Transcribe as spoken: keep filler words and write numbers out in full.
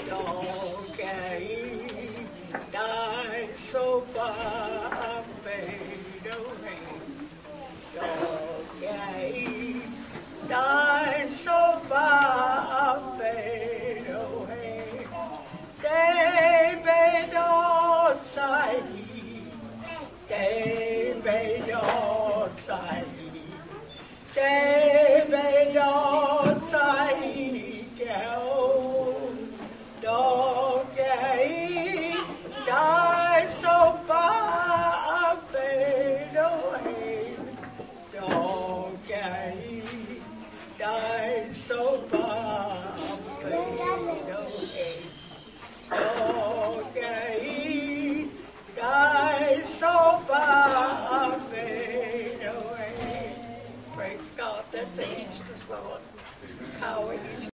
Doggy died so far, fade away. Doggy died so far, fade away. David outside, David outside, David outside, go. Doggy died so far, fade away. Doggy died so far, fade away. Doggy died so far, fade away. Praise God, that's an Easter song. Kiowa Easter.